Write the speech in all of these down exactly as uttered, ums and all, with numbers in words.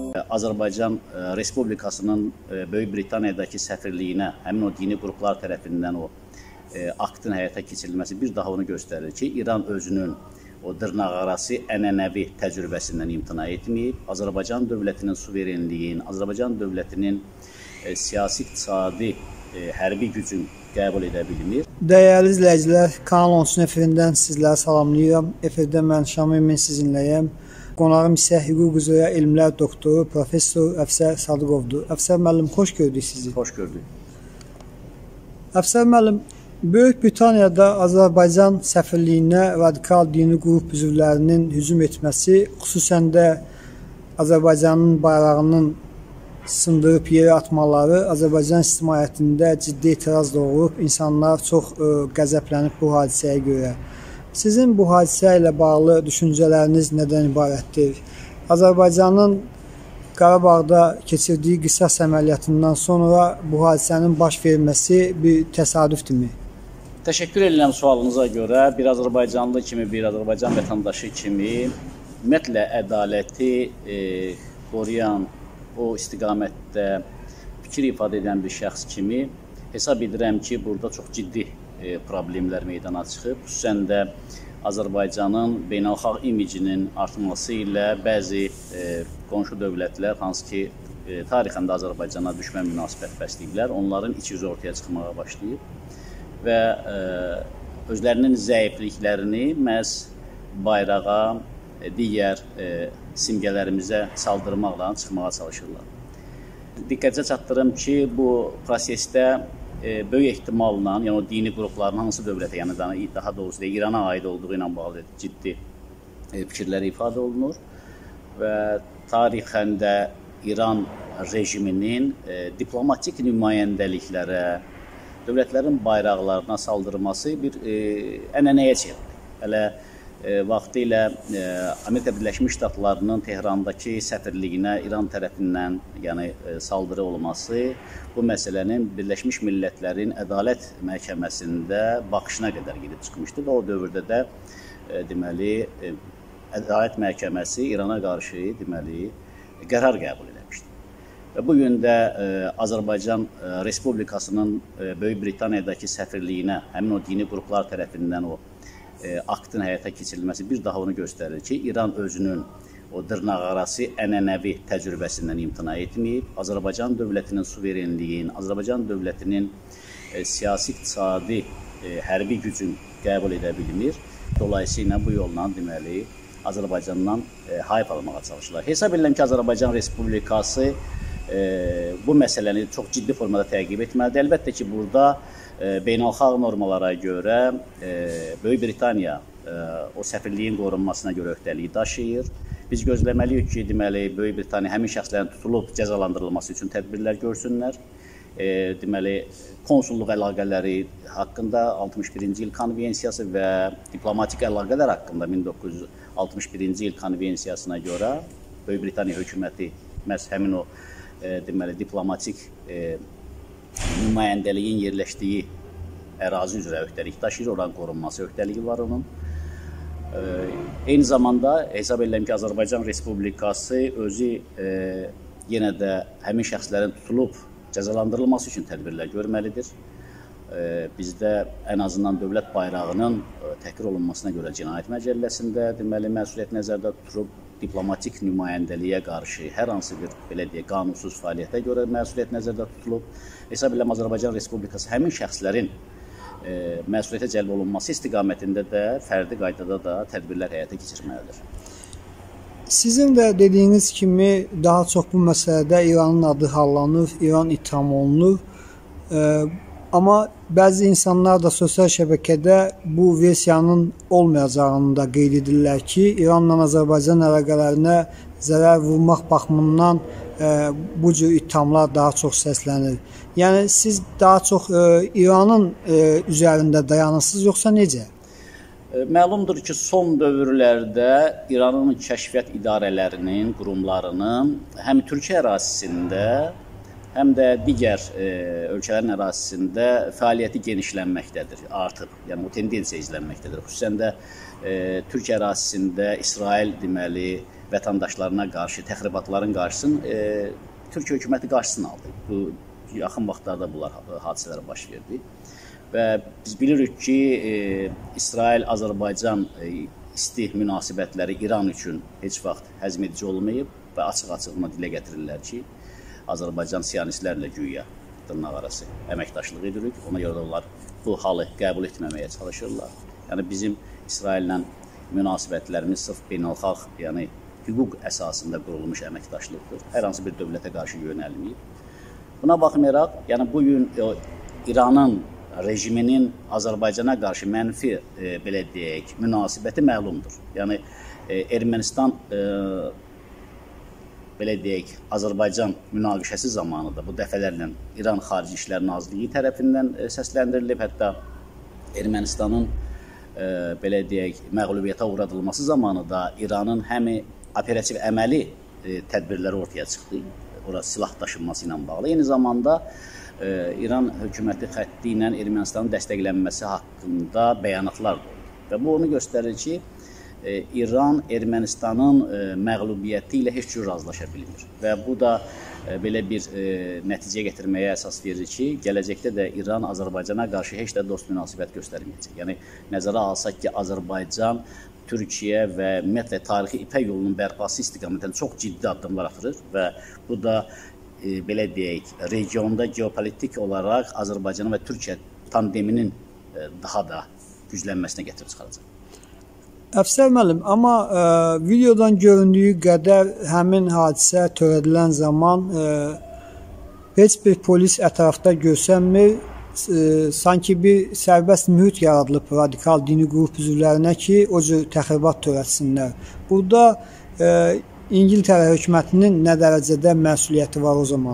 Azərbaycan Respublikasının Böyük Britaniyadakı səfirliyinə həmin o dini qruplar tərəfindən o aktın həyata keçirilməsi bir daha onu göstərir ki, İran özünün o dırnaqarası ənənəvi təcrübəsindən imtina etməyib, Azərbaycan dövlətinin suverenliyin, Azərbaycan dövlətinin siyasi, iqtisadi, hərbi gücün qəbul edə bilmir. Dəyərli izləyicilər, Kanal on üç efirindən sizləri salamlayıram. Efirdə mən Şamil Emin sizinləyəm. Qonağım isə hüquq üzrə elmlər doktoru, professor Əfsər Sadıqovdur. Əfsər müəllim, xoş gördük sizi. Xoş gördük. Əfsər müəllim, Böyük Britaniyada Azərbaycan səfirliyinə radikal dini qrup üzvlərinin hücum etməsi, xüsusən də Azərbaycanın bayrağının sındırıb yerə atmaları Azərbaycan ictimaiyyətində ciddi etiraz doğurub, insanlar çox ə, qəzəblənib bu hadisəyə görə. Sizin bu hadisə ilə bağlı düşüncələriniz nədən ibarətdir? Azərbaycanın Qarabağda keçirdiyi qisas əməliyyatından sonra bu hadisənin baş verməsi bir təsadüfdürmü? Təşəkkür edirəm sualınıza görə. Bir Azərbaycanlı kimi, bir Azərbaycan vətəndaşı kimi ümumiyyətlə ədaləti e, qoruyan, o istiqamətdə fikir ifadə edən bir şəxs kimi hesab edirəm ki, burada çox ciddi e, problemlər meydana çıxıb. Xüsusən də Azərbaycanın beynəlxalq imicinin artması ilə bəzi e, qonşu dövlətlər, hansı ki, e, tarixində Azərbaycana düşmən münasibət bəsləyiblər, onların iç yüzü ortaya çıxmağa başlayıb və e, özlərinin zəifliklərini məhz bayrağa, e, digər e, simgələrimizə saldırmaqla çıxmağa çalışırlar. Diqqətə çatdırım ki, bu prosesdə e, böyük ehtimalla, yəni o dini qrupların hansı dövlətə, yəni daha doğrusu da İrana aid olduğu ilə bağlı ciddi e, fikirlər ifadə olunur və tarixən də İran rejiminin e, diplomatik nümayəndəliklərə, dövlətlərin bayraqlarına saldırması bir e, ənənəyə çevrilir. Hələ e, vaxtilə e, Amerika Birləşmiş Ştatlarının Tehrandakı səfirliyinə İran tərəfindən yəni, e, saldırı olması bu məsələnin Birləşmiş Millətlərin Ədalət Məhkəməsində baxışına qədər gedib çıxmışdı və o dövrdə də e, deməli, e, Ədalət Məhkəməsi İrana qarşı deməli, qərar qəbul eləmişdi. Və bugün də e, Azərbaycan e, Respublikasının e, Böyük Britaniyadakı səfirliyinə həmin o dini qruplar tərəfindən o e, aktın həyata keçirilməsi bir daha onu göstərir ki, İran özünün o dırnaqarası ənənəvi təcrübəsindən imtina etməyib, Azərbaycan dövlətinin suverenliyin, Azərbaycan dövlətinin e, siyasi, iqtisadi, e, hərbi gücün qəbul edə bilmir. Dolayısıyla bu yolla deməli Azərbaycandan e, hayf almağa çalışırlar. Hesab edirəm ki, Azərbaycan Respublikası e, bu məsələni çox ciddi formada təqib etməlidir. Əlbəttə ki, burada e, beynəlxalq normalara görə e, Böyük Britaniya e, o səfirliyin qorunmasına görə öhdəliyi daşıyır. Biz gözləməliyik ki, deməli, Böyük Britaniya həmin şəxslərin tutulub cəzalandırılması üçün tədbirlər görsünlər. E, deməli, konsulluq əlaqələri haqqında altmış birinci il konvensiyası və diplomatik əlaqələr haqqında min doqquz yüz altmış birinci il konvensiyasına görə Böyük Britaniya hökuməti məhz həmin o e, deməli, diplomatik e, nümayəndəliyin yerləşdiyi ərazi üzrə öhdəlik daşıyır, oranın qorunması öhdəliyi var onun. E, eyni zamanda hesab edirəm ki, Azərbaycan Respublikası özü e, yenə də həmin şəxslərin tutulub cəzalandırılması üçün tədbirlər görməlidir. Bizdə ən azından dövlət bayrağının təhqir olunmasına görə cinayət məcəlləsində deməli məsuliyyət nəzərdə tutulub, diplomatik nümayəndəliyə qarşı hər hansı bir belə deyək qanunsuz fəaliyyətə görə məsuliyyət nəzərdə tutulub. Hesab edirəm Azərbaycan Respublikası həmin şəxslərin e, məsuliyyətə cəlb olunması istiqamətində də fərdi qaydada da tədbirlər həyata keçirməlidir. Sizin də dediyiniz kimi daha çox bu məsələdə İranın adı hallanır, İran ittiham olunur. E, amma bəzi insanlar da sosial şəbəkədə bu versiyanın olmayacağını da qeyd edirlər ki, İranla Azərbaycan əlaqələrinə zərər vurmaq baxımından e, bu cür ittihamlar daha çox səslənir. Yəni siz daha çox e, İranın e, üzərində dayanırsınız, yoxsa necə? Məlumdur ki, son dövrlərdə İranın kəşfiyyat idarələrinin, qurumlarının həm Türkiyə ərazisində, həm də digər e, ölkələrin ərazisində fəaliyyəti genişlənməkdədir, artıq. Yəni, o tendensiya izlənməkdədir. Xüsusən də e, Türkiyə ərazisində İsrail deməli vətəndaşlarına qarşı təxribatların qarşısını e, Türkiyə hökuməti qarşısını aldı. Bu yaxın vaxtlarda bunlar hadisələr baş verdi və biz bilirik ki, e, İsrail-Azərbaycan e, isti münasibətləri İran üçün heç vaxt həzmedici olmayıb və açıq-açığına dilə gətirirlər ki, Azərbaycan siyonistlərlə güya dırnaqarası əməkdaşlıq edirik. Ona görə də onlar bu halı qəbul etməməyə çalışırlar. Yəni bizim İsraillə münasibətlərimiz sırf beynəlxalq, yəni hüquq əsasında qurulmuş əməkdaşlıqdır. Hər hansı bir dövlətə qarşı yönəlməyib. Buna baxmayaraq, yəni bugün e, İranın rejiminin Azərbaycana qarşı mənfi e, belə deyək, münasibəti məlumdur. Yəni e, Ermənistan e, belə deyək, Azərbaycan münaqişəsi zamanı da bu dəfələrlə İran Xarici İşlər Nazirliyi tərəfindən e, səsləndirilib. Hətta Ermənistanın e, belə deyək, məğlubiyyətə uğradılması zamanı da İranın həm operativ əməli e, tədbirləri ortaya çıxdı. Orası silah daşınması ilə bağlı. Eyni zamanda e, İran hökuməti xətti ilə Ermənistanın dəstəklənməsi haqqında bəyanatlar da oldu. Və bu onu göstərir ki, e, İran Ermənistanın e, məğlubiyyəti ilə heç cür razılaşa bilmir. Və bu da e, belə bir e, nəticə gətirməyə əsas verir ki, gələcəkdə də İran Azərbaycana qarşı heç də dost münasibət göstərməyəcək. Yəni nəzərə alsaq ki, Azərbaycan Türkiyə və ümumiyyətlə tarixi İpək yolunun bərpası istiqamətində çox ciddi addımlar atılır və bu da e, belə deyək, regionda geopolitik olaraq Azərbaycan və Türkiyə tandeminin e, daha da güclənməsinə gətirib çıxaracaq. Əfsər müəllim, amma e, videodan göründüyü qədər həmin hadisə törədilən zaman e, heç bir polis ətrafda görsənmir. E, sanki bir sərbəst mühit yaradılıb radikal dini qrup üzvlərinə ki, o cür təxribat törətsinlər. Burada e, İngiltərə hökumətinin nə dərəcədə məsuliyyəti var o zaman?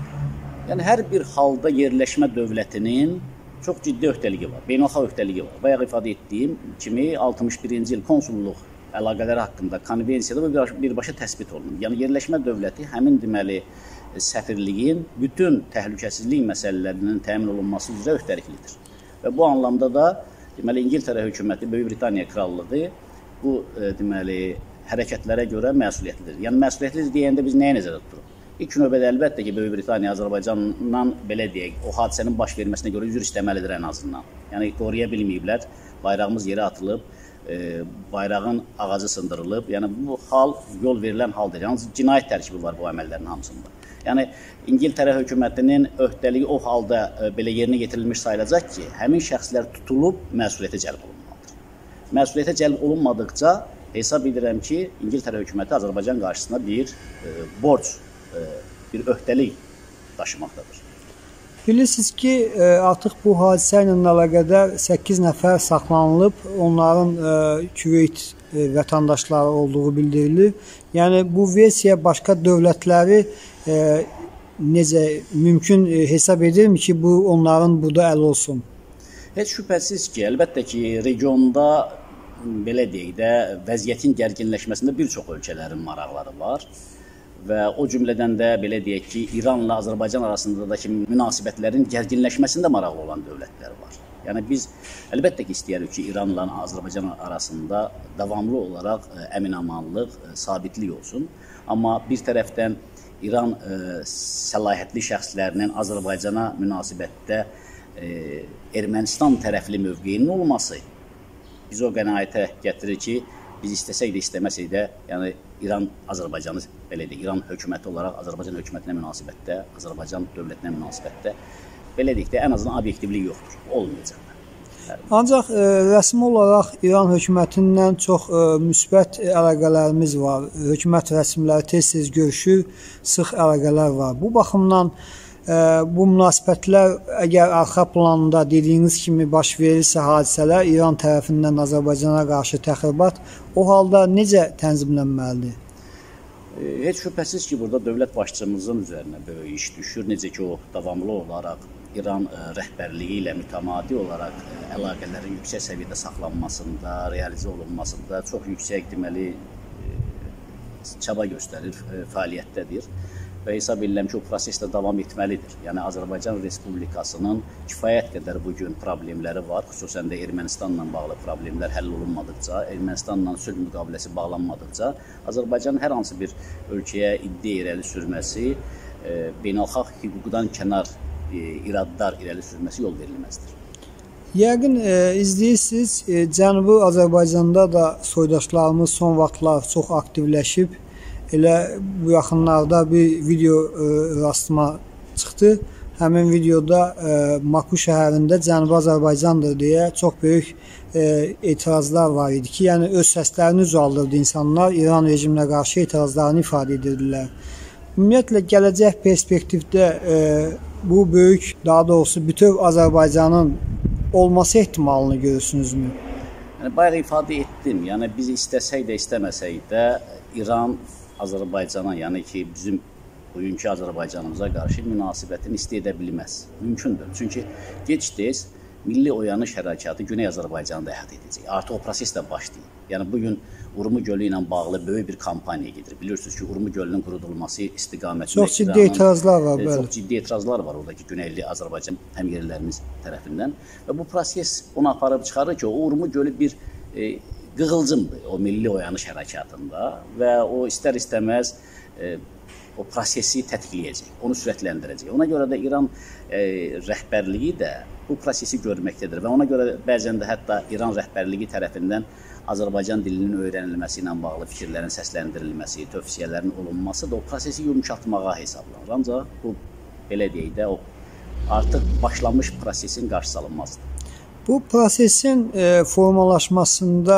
Yəni hər bir halda yerləşmə dövlətinin çox ciddi öhdəliyi var, beynəlxalq öhdəliyi var. Bayaq ifadə etdiyim kimi altmış birinci il konsulluq əlaqələri haqqında konvensiyada birbaşa təsbit olunur. Yəni yerləşmə dövləti həmin deməli səfirliyin bütün təhlükəsizlik məsələlərinin təmin olunması üzrə öhdəliklidir. Və bu anlamda da deməli İngiltərə hökuməti, Böyük Britaniya krallığı bu e, deməli hərəkətlərə görə məsuliyyətlidir. Yəni məsuliyyətlidir deyəndə biz nəyə nəzərdə tuturuq? İlk növbədə əlbəttə ki, Böyük Britaniya Azərbaycandan belə deyək, o hadisənin baş verməsinə görə üzr istəməlidir ən azından. Yəni qoruya bilməyiblər, bayrağımız yerə atılıb, e, bayrağın ağacı sındırılıb. Yəni bu hal yol verilən haldır. Yalnız cinayət tərkibi var bu əməllərin hamısında. Yəni İngiltərə hökumətinin öhdəliyi o halda e, belə yerinə yetirilmiş sayılacaq ki, həmin şəxslər tutulub məsuliyyətə cəlb olunmalıdır. Məsuliyyətə cəlb olunmadıqca hesab edirəm ki, İngiltərə hökuməti Azərbaycan qarşısında bir e, borc, e, bir öhdəlik daşımaqdadır. Bilirsiniz ki, e, artıq bu hadisə ilə əlaqədar səkkiz nəfər saxlanılıb, onların e, Küveyt e, vətəndaşları olduğu bildirilir. Yəni bu versiya başqa dövlətləri e, necə mümkün e, hesab edirmi ki, bu onların burada əli olsun? Heç şübhəsiz ki, əlbəttə ki, regionda belə deyək də vəziyyətin gərginləşməsində bir çox ölkələrin maraqları var və o cümlədən də belə deyək ki, İranla Azərbaycan arasındakı münasibətlərin gərginləşməsində maraqlı olan dövlətlər var. Yəni biz əlbəttə ki, istəyirik ki, İranla Azərbaycan arasında davamlı olaraq əmin-amanlıq, sabitlik olsun. Amma bir tərəfdən İran ə, səlahiyyətli şəxslərinin Azərbaycana münasibətdə ə, Ermənistan tərəfli mövqeyinin olması biz o qənaətə gətirir ki, biz istəsək də, istəməsək də, yəni İran Azərbaycanı belə deyək, İran hökuməti olaraq Azərbaycan hökumətinə münasibətdə, Azərbaycan dövlətinə münasibətdə belə deyək də, ən azından obyektivlik yoxdur, olmayacaq. Ancaq e, rəsmi olaraq İran hökumətindən çox e, müsbət əlaqələrimiz var. Hökumət rəsmiləri tez-tez görüşür, sıx əlaqələr var. Bu baxımdan e, bu münasibətlər əgər arxa planda dediyiniz kimi baş verirsə hadisələr, İran tərəfindən Azərbaycana qarşı təxribat, o halda necə tənzimlənməlidir? E, heç şübhəsiz ki, burada dövlət başçımızın üzərinə böyük iş düşür. Necə ki, o davamlı olaraq İran ə, rəhbərliyi ilə mütəmadi olaraq ə, əlaqələrin yüksək səviyyədə saxlanmasında, realizə olunmasında çox yüksək deməli ə, çaba göstərir, ə, fəaliyyətdədir. və hesab edirəm ki, o proses də davam etməlidir. Yəni Azərbaycan Respublikasının kifayət qədər bugün problemləri var, xüsusən də Ermənistanla bağlı problemlər həll olunmadıqca, Ermənistanla sülh müqaviləsi bağlanmadıqca Azərbaycanın hər hansı bir ölkəyə iddia irəli sürməsi, e, beynəlxalq hüquqdan kənar e, iradlar irəli sürməsi yol verilməzdir. Yəqin e, izləyirsiniz, e, Cənubi Azərbaycanda da soydaşlarımız son vaxtlar çox aktivləşib. Elə bu yaxınlarda bir video e, rastıma çıxdı. Həmin videoda e, Maku şəhərində Cənubi Azərbaycandır deyə çox böyük e, etirazlar var idi ki, yəni öz səslərini ucaldırdı insanlar, İran rejiminə qarşı etirazlarını ifadə edirdilər. Ümumiyyətlə, gələcək perspektivdə e, bu böyük, daha doğrusu bütöv Azərbaycanın olması ehtimalını görürsünüzmü? Yəni, bayaq ifadə etdim, yəni biz istəsək də, istəməsək də İran Azərbaycana, yəni ki, bizim bugünkü Azərbaycanımıza qarşı münasibətini istəyə edə bilməz. Mümkündür. Çünki gec-tez milli oyanış hərəkatı Güney Azərbaycanı da əhatə edəcək. Artıq o proses də başlayır. Yəni bugün Urmu gölü ilə bağlı böyük bir kampaniya gedir. Bilirsiniz ki, Urmu gölünün qurudulması istiqamətində çox ciddi etirazlar var, bəli. Çox ciddi etirazlar var oradakı Güneyli Azərbaycan həmyerlilərimiz tərəfindən və bu proses onu aparıb çıxarır ki, o Urmu gölü bir e, qığılcımdır o milli oyanış hərəkatında və o istər-istəməz e, o prosesi tətikləyəcək, onu sürətləndirəcək. Ona görə də İran e, rəhbərliyi də bu prosesi görməkdədir və ona görə bəzən də hətta İran rəhbərliyi tərəfindən Azərbaycan dilinin öyrənilməsi ilə bağlı fikirlərin səsləndirilməsi, tövsiyələrin olunması da o prosesi yumuşatmağa hesablanır. Ancaq bu, belə deyək də, o artıq başlanmış prosesin qarşısı alınmazdır. Bu prosesin e, formalaşmasında,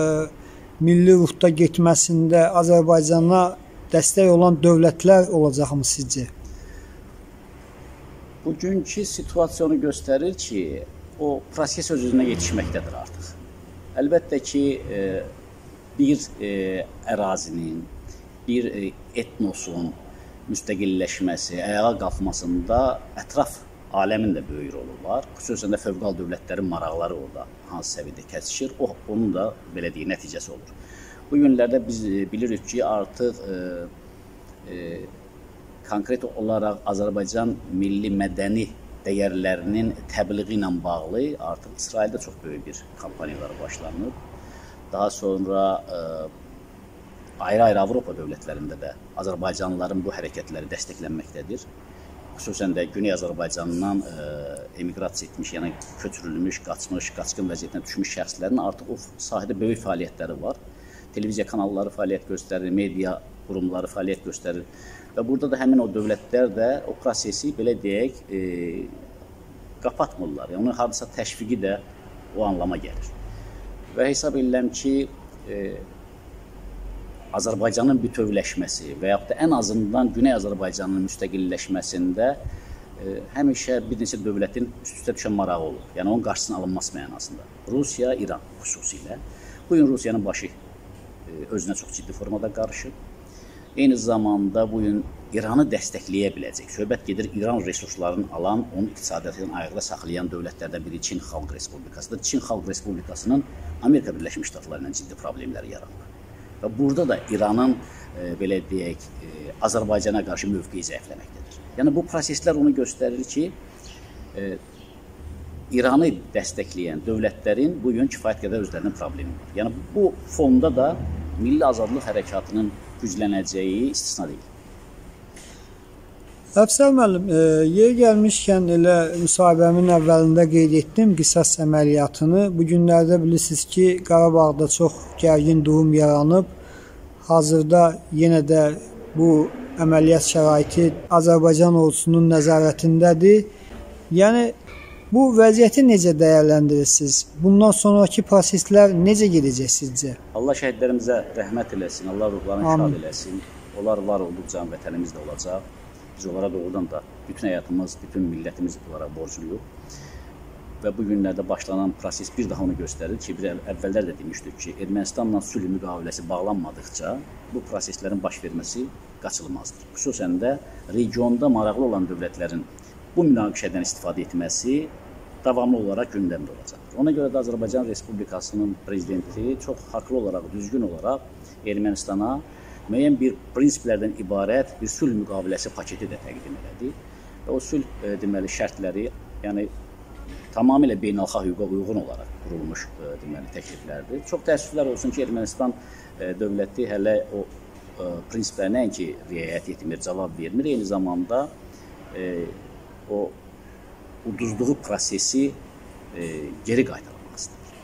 e, milli ruhda getməsində Azərbaycana dəstək olan dövlətlər olacaqmı sizcə? Bugünkü situasiyonu göstərir ki, o proses öz-özünə yetişməkdədir artıq. Əlbəttə ki, e, bir e, ərazinin, bir e, etnosun müstəqilləşməsi, ayağa qalxmasında ətraf aləmin də böyük rolu var. Xüsusən də fövqəladə dövlətlərin maraqları orada hansı səviyyədə kəsişir, o, onun da belə deyək, nəticəsi olur. Bu günlərdə biz bilirik ki, artıq e, e, konkret olaraq Azərbaycan milli mədəni dəyərlərinin təbliği ilə bağlı artıq İsraildə çox böyük bir kampaniyalar başlanıb. Daha sonra ayrı-ayrı Avropa dövlətlərində də Azərbaycanlıların bu hərəkətləri dəstəklənməkdədir. Xüsusən də Güney Azərbaycandan emiqrasiya etmiş, yəni köçürülmüş, qaçmış, qaçqın vəziyyətinə düşmüş şəxslərin artıq o sahədə böyük fəaliyyətləri var. Televiziya kanalları fəaliyyət göstərir, media qurumları fəaliyyət göstərir. Və burada da həmin o dövlətlər də o prosesi, belə deyək, e, qapatmırlar. Yəni, onun hardasa təşviqi də o anlama gəlir. Və hesab edirəm ki, e, Azərbaycanın bütövləşməsi və yaxud da ən azından Güney Azərbaycanın müstəqilləşməsində e, həmişə bir neçə dövlətin üst-üstə düşən marağı olur. Yəni, onun qarşısının alınması mənasında. Rusiya, İran xüsusilə. Bugün Rusiyanın başı e, özünə çox ciddi formada qarışıb. Eyni zamanda bugün İranı dəstəkləyə biləcək. Söhbət gedir İran resurslarını alan, onun iqtisadiyyatını ayaqda saxlayan dövlətlərdən biri Çin Xalq Respublikasıdır. Çin Xalq Respublikasının Amerika Birləşmiş Ştatları ilə ciddi problemləri yaranır. Və burada da İranın e, belə deyək, e, Azərbaycana qarşı mövqeyi zəifləməkdədir. Yəni bu proseslər onu göstərir ki, e, İranı dəstəkləyən dövlətlərin bugün kifayət qədər özlərinin problemi var. Yəni bu fonda da milli azadlıq hərəkatının güclənəcəyi istisna deyil. Əfsər müəllim, e, yer gəlmişkən elə müsahibəmin əvvəlində qeyd etdim qisas əməliyyatını. Bu günlərdə bilirsiniz ki, Qarabağda çox gərgin durum yaranıb. Hazırda yenə də bu əməliyyat şəraiti Azərbaycan ordusunun nəzarətindədir. Yəni, bu vəziyyəti necə dəyərləndirirsiniz? Bundan sonraki proseslər necə gedəcək sizcə? Allah şəhidlərimizə rəhmət eləsin, Allah ruhlarını şad eləsin. Onlar var olduqca vətənimiz də olacaq. Biz onlara doğrudan da bütün həyatımız, bütün millətimiz onlara borcluyuq. Və bu günlərdə başlanan proses bir daha onu göstərir ki, bir əvvəllər də demişdik ki, Ermənistanla sülh müqaviləsi bağlanmadıqca bu proseslərin baş verməsi qaçılmazdır. Xüsusən də regionda maraqlı olan dövlətlərin bu münaqişədən istifadə etməsi davamlı olaraq gündəmdə olacaqdır. Ona görə də Azərbaycan Respublikasının prezidenti çox haqlı olaraq, düzgün olaraq Ermənistana müəyyən bir prinsiplərdən ibarət bir sülh müqaviləsi paketi də təqdim elədi. Və o sülh e, deməli şərtləri, yəni tamamilə beynəlxalq hüquqa uyğun olaraq qurulmuş e, deməli təkliflərdir. Çox təəssüflər olsun ki, Ermənistan e, dövləti hələ o e, prinsiplərə nəinki riayət etmir, cavab vermir, eyni zamanda e, o uduzduğu prosesi e, geri qaytarmaq istəyir.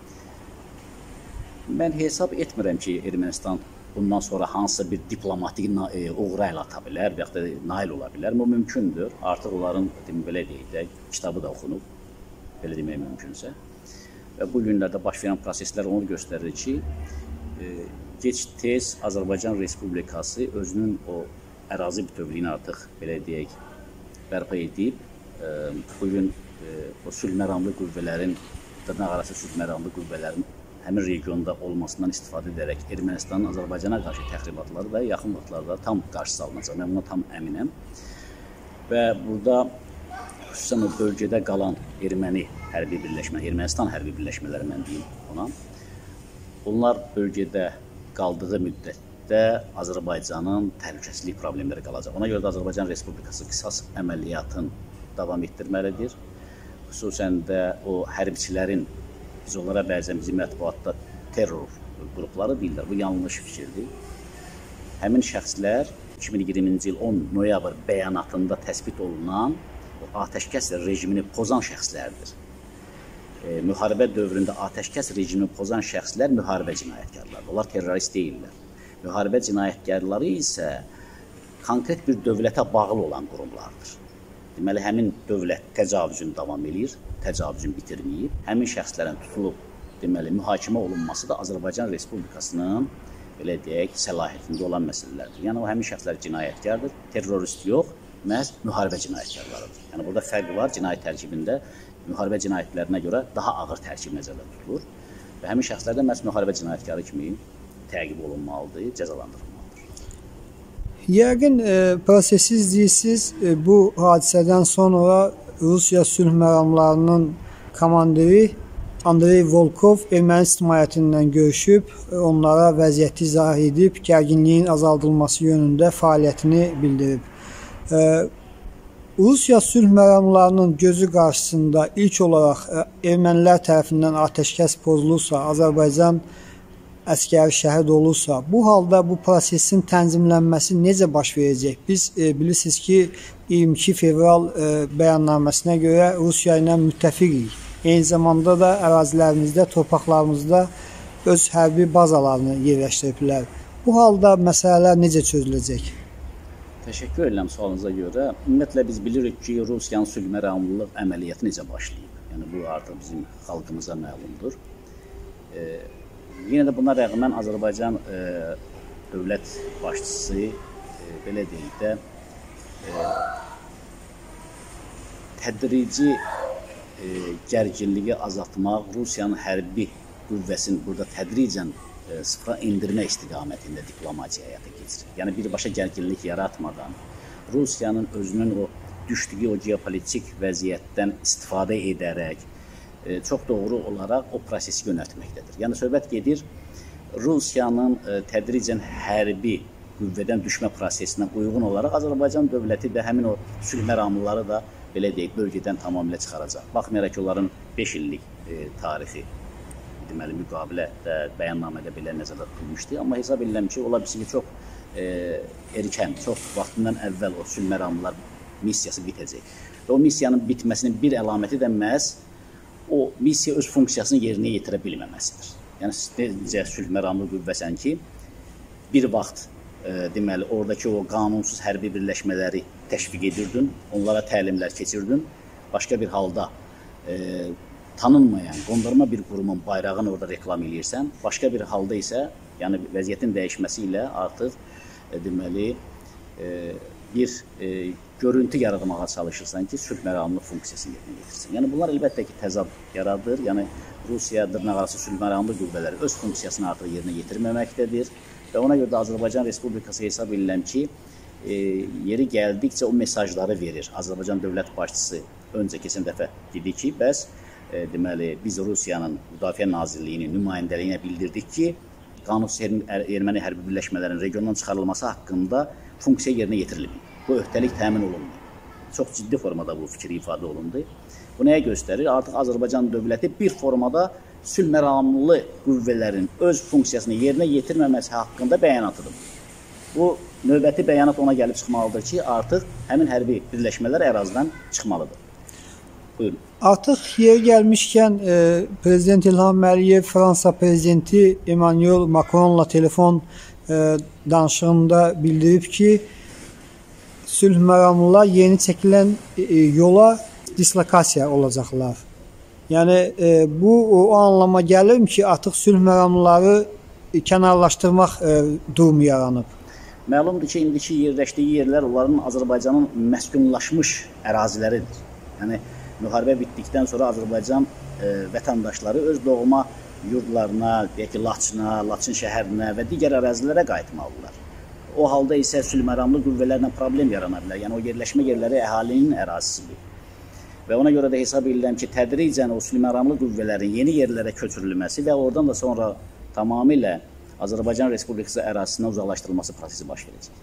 Mən hesab etmirəm ki, Ermənistan bundan sonra hansısa bir diplomatik e, uğura əl ata bilər və ya da nail ola bilər. Bu mümkündür. Artıq onların, belə deyək də, kitabı da oxunub, belə demək mümkünsə. Və bu günlərdə baş verən proseslər onu göstərir ki, e, gec-tez Azərbaycan Respublikası özünün o ərazi bütövlüyünü artıq, belə deyək, bərpa edib. E, bugün e, o sülh məramlı qüvvələrin, dırnaq arası sülh məramlı qüvvələrin həmin regionda olmasından istifadə edərək Ermənistanın Azərbaycana qarşı təxribatları da yaxın vaxtlarda tam qarşısı alınacaq. Mən buna tam əminəm. Və burada xüsusən o bölgədə qalan erməni hərbi birləşmə, Ermənistan hərbi birləşmələri mən deyim ona. Onlar bölgədə qaldığı müddətdə Azərbaycanın təhlükəsizlik problemləri qalacaq. Ona görə də Azərbaycan Respublikası qisas əməliyyatını davam etdirməlidir. Xüsusən də o hərbiçilərin, biz onlara bəzən bizim mətbuatda terror qrupları deyirlər. Bu yanlış fikirdir. Həmin şəxslər iki min iyirminci il on noyabr bəyanatında təsbit olunan atəşkəs rejimini pozan şəxslərdir. E, müharibə dövründə atəşkəs rejimini pozan şəxslər müharibə cinayətkarlardır. Onlar terrorist deyirlər. Müharibə cinayətkarları isə konkret bir dövlətə bağlı olan qurumlardır. Deməli, həmin dövlət təcavüzünü davam edir, təcavüzünü bitirməyib. Həmin şəxslərin tutulub, deməli, mühakimə olunması da Azərbaycan Respublikasının, belə deyək, səlahiyyətində olan məsələlərdir. Yəni, o həmin şəxslər cinayətkardır, terrorist yox, məhz müharibə cinayətkarlarıdır. Yəni, burada fərq var, cinayət tərkibində müharibə cinayətlərinə görə daha ağır tərkib nəzərdə tutulur. Və həmin şəxslər də məhz müharibə cinayətkarı kimi təqib olunmalıdır, cəzalandırılmalıdır. Yəqin e, prosesi izləyirsiniz, e, bu hadisədən sonra Rusiya sülh məramlarının komandiri Andrey Volkov erməni ictimaiyyətindən görüşüb, onlara vəziyyəti izah edib, gərginliyin azaldılması yönündə fəaliyyətini bildirib. E, Rusiya sülh məramlarının gözü qarşısında ilk olaraq e, ermənilər tərəfindən atəşkəs pozulursa, Azərbaycan əskəri şəhid olursa, bu halda bu prosesin tənzimlənməsi necə baş verəcək? Biz e, bilirsiniz ki, iyirmi iki fevral e, bəyannaməsinə görə Rusiya ilə müttəfiqik. Eyni zamanda da ərazilərimizdə, torpaqlarımızda öz hərbi bazalarını yerləşdiriblər. Bu halda məsələlər necə çözüləcək? Təşəkkür edirəm sualınıza görə. Ümumiyyətlə biz bilirik ki, Rusiyanın sülh məramlılıq əməliyyatı necə başlayıb. Yəni bu artıq bizim xalqımıza məlumdur. E, Yenə də buna rəğmən Azərbaycan e, dövlət başçısı, e, belə deyək də, e, tədrici e, gərginliyi azaltmaq, Rusiyanın hərbi qüvvəsini burada tədricən e, sıfıra indirmə istiqamətində diplomatiya həyata keçirir. Yəni birbaşa gərginlik yaratmadan, Rusiyanın özünün o düşdüyü o geopolitik vəziyyətdən istifadə edərək, çox doğru olaraq o prosesi yönəltməkdədir. Yəni, söhbət gedir, Rusiyanın tədricən hərbi qüvvədən düşmə prosesinə uyğun olaraq Azərbaycan dövləti də həmin o sülh məramlıları da, belə deyək, bölgədən tamamilə çıxaracaq. Baxmayaraq ki, onların beş illik e, tarixi, deməli, müqavilə də bəyannamədə belə nəzərdə tutulmuşdu. Amma hesab edirəm ki, ola bilsin ki, çox e, erkən, çox vaxtından əvvəl o sülh məramlılar missiyası bitəcək. Və o missiyanın bitməsinin bir əlaməti də məhz o missiya öz funksiyasını yerinə yetirə bilməməsidir. Yəni, necə sülh məramlı qüvvəsən ki, bir vaxt e, deməli, oradakı o qanunsuz hərbi birləşmələri təşviq edirdin, onlara təlimlər keçirdin, başqa bir halda e, tanınmayan, qondarma bir qurumun bayrağını orada reklam edirsən, başqa bir halda isə, yəni vəziyyətin dəyişməsi ilə artıq e, deməli, e, bir e, görüntü yaratmağa çalışırsan ki, sülh məramlı funksiyasını yerinə yetirsin. Yəni, bunlar əlbəttə ki, təzad yaradır. Yəni, Rusiya dırnaqarası sülh məramlı qüvvələri öz funksiyasını artıq yerinə yetirməməkdədir. Və ona görə də Azərbaycan Respublikası hesab edirəm ki, e, yeri gəldikcə o mesajları verir. Azərbaycan dövlət başçısı öncə keçən dəfə dedi ki, bəs e, deməli, biz Rusiyanın Müdafiə Nazirliyinin nümayəndəliyinə bildirdik ki, qanunsuz erməni hərbi birləşmələrinin regiondan çıxarılması haqqında funksiya yerinə yetirilmir. Bu öhdəlik təmin olunmur. Çox ciddi formada bu fikir ifadə olundu. Bu nəyə göstərir? Artıq Azərbaycan dövləti bir formada sülh məramlı qüvvələrin öz funksiyasını yerinə yetirməməsi haqqında bəyanatıdır. Bu növbəti bəyanat ona gəlib çıxmalıdır ki, artıq həmin hərbi birləşmələr ərazidən çıxmalıdır. Buyurun. Artıq yeri gəlmişkən e, Prezident İlham Əliyev Fransa prezidenti Emmanuel Macronla telefon e, danışığında bildirib ki, sülh məramlılar yeni çəkilən e, yola dislokasiya olacaqlar. Yəni e, bu o anlama gəlir ki, artıq sülh məramlıları e, kənarlaşdırmaq e, durumu yaranıb. Məlumdur ki, indiki yerləşdiyi yerlər onların Azərbaycanın məskunlaşmış əraziləridir. Yəni müharibə bitdikdən sonra Azərbaycan e, vətəndaşları öz doğma yurdlarına, deyək ki, Laçına, Laçın şəhərinə və digər ərazilərə qayıtmalıdırlar. O halda isə sülh məramlı qüvvələrlə problem yarana bilər. Yəni o yerləşmə yerləri əhalinin ərazisidir. Və ona görə də hesab edirəm ki, tədricən o sülh məramlı qüvvələrin yeni yerlərə köçürülməsi və oradan da sonra tamamilə Azərbaycan Respublikası ərazisindən uzaqlaşdırılması prosesi baş verəcək.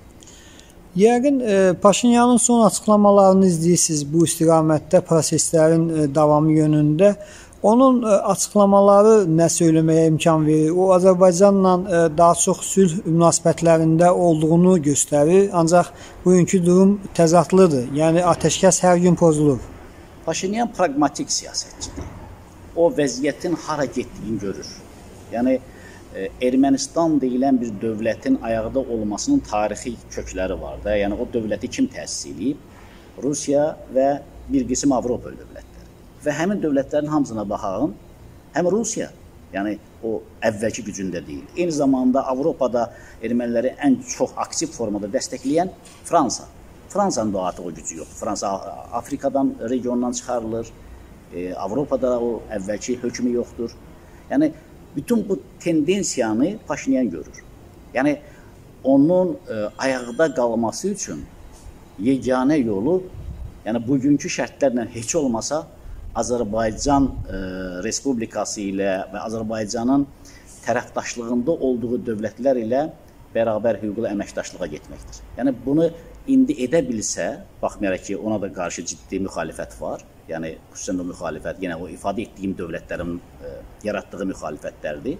Yəqin e, Paşinyanın son açıqlamalarını izləyirsiniz bu istiqamətdə proseslərin e, davamı yönündə. Onun e, açıqlamaları nə söyləməyə imkan verir? O Azərbaycanla e, daha çox sülh münasibətlərində olduğunu göstərir. Ancaq bugünkü durum təzadlıdır. Yəni atəşkəs hər gün pozulur. Paşinyan praqmatik siyasətçidir. O vəziyyətin hara getdiyini görür. Yəni Ermənistan deyilən bir dövlətin ayaqda olmasının tarixi kökləri var da. Yəni o dövləti kim təsis edib? Rusiya və bir qism Avropa dövlətləri. Və həmin dövlətlərin hamısına baxağın, həm Rusiya, yəni o əvvəlki gücündə deyil. Eyni zamanda Avropada erməniləri ən çox aktiv formada dəstəkləyən Fransa. Fransanın da artıq o gücü yoxdur. Fransa Afrikadan, regiondan çıxarılır. E, Avropada o əvvəlki hökmü yoxdur. Yəni bütün bu tendensiyanı Paşinyan görür. Yəni onun e, ayaqda qalması üçün yeganə yolu, yəni bugünkü şərtlərlə heç olmasa Azərbaycan e, Respublikası ilə və Azərbaycanın tərəfdaşlığında olduğu dövlətlər ilə bərabər hüquqlu əməkdaşlığa getməkdir. Yəni bunu indi edə bilsə, baxmayaraq ki, ona da qarşı ciddi müxalifət var. Yəni xüsusən o müxalifət, yenə o ifadə etdiyim dövlətlərin e, yaratdığı müxalifətlərdir.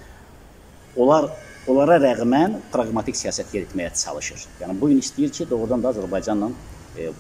Onlar onlara rəğmən praqmatik siyasət yeritməyə çalışır. Yəni bu gün istəyir ki, doğrudan da Azərbaycanla e,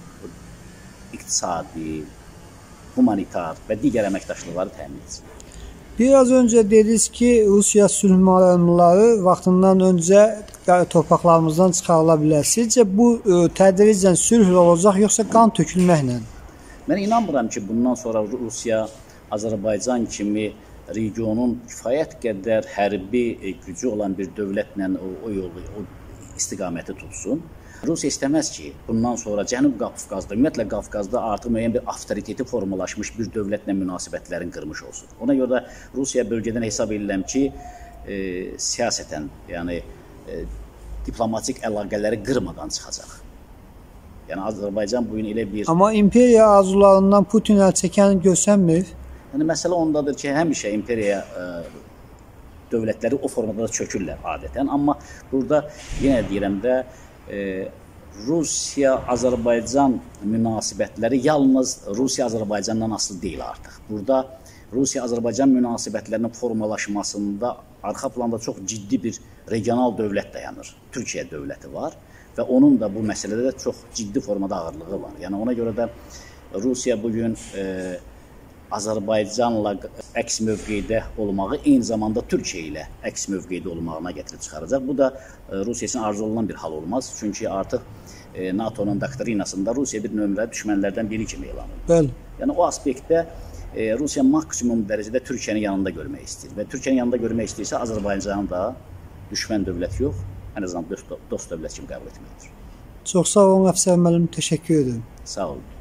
iqtisadi, humanitar və digər əməkdaşlıqları təmin etsin. Biraz öncə dediniz ki, Rusiya sülh məramlıları vaxtından öncə torpaqlarımızdan çıxarıla bilər. Sizcə bu e, tədricən sülh olacaq, yoxsa qan tökülməklə? Mən inanmıram ki, bundan sonra Rusiya Azərbaycan kimi regionun kifayət qədər hərbi gücü olan bir dövlətlə o, o yolu, o istiqaməti tutsun. Rusiya istəməz ki, bundan sonra Cənub Qafqazda, ümumiyyətlə Qafqazda artıq müəyyən bir avtoriteti formalaşmış bir dövlətlə münasibətlərin qırmış olsun. Ona görə də Rusiya bölgədən hesab edirəm ki, e, siyasətən, yəni e, diplomatik əlaqələri qırmadan çıxacaq. Yəni Azərbaycan bu gün elə bir... Amma imperiya arzularından Putin əl çəkən görsənmir. Yəni məsələ ondadır ki, həmişə imperiya e, dövlətləri o formada da çökürlər adətən. Amma burada yenə deyirəm də e, Rusiya-Azərbaycan münasibətləri yalnız Rusiya-Azərbaycandan asılı deyil artıq. Burada Rusiya-Azərbaycan münasibətlərinin formalaşmasında arxa planda çox ciddi bir regional dövlət dayanır. Türkiyə dövləti var. Və onun da bu məsələdə çox ciddi formada ağırlığı var. Yəni ona görə də Rusiya bugün e, Azərbaycanla əks mövqedə olmağı eyni zamanda Türkiyə ilə əks mövqedə olmağına gətirib çıxaracaq. Bu da e, Rusiya üçün arzu olunan bir hal olmaz. Çünki artıq e, NATO'nun doktrinasında Rusiya bir nömrəli düşmənlərdən biri kimi elan edilir. Bəli. Yəni o aspektdə e, Rusiya maksimum dərəcədə Türkiyənin yanında görmək istəyir. Və Türkiyənin yanında görmək istəyirsə Azərbaycanı da düşmən dövlət yox, ən azından dost, dost dövlət kimi qəbul etməkdir. Çox sağ olun, əfsər müəllim, təşəkkür edirəm. Sağ olun.